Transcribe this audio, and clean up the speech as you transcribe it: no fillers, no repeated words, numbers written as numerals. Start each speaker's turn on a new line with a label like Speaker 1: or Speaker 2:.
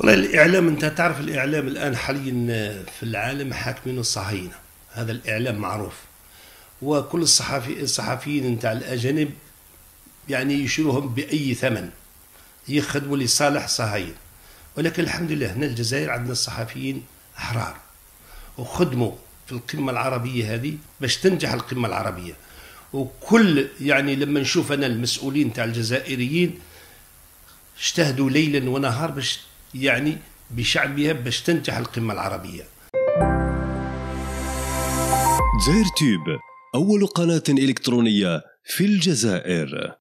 Speaker 1: والله الإعلام، أنت تعرف الإعلام الآن حاليا في العالم حاكمين الصهاينة، هذا الإعلام معروف. وكل الصحفيين نتاع الأجانب يعني يشيروهم بأي ثمن، يخدموا لصالح صهاين. ولكن الحمد لله هنا الجزائر عندنا الصحفيين أحرار، وخدموا في القمة العربية هذه باش تنجح القمة العربية. وكل يعني لما نشوف أنا المسؤولين تاع الجزائريين اجتهدوا ليلا ونهار باش يعني بشعبها باش تنجح القمة العربية.
Speaker 2: جزائر تيوب، أول قناة إلكترونية في الجزائر.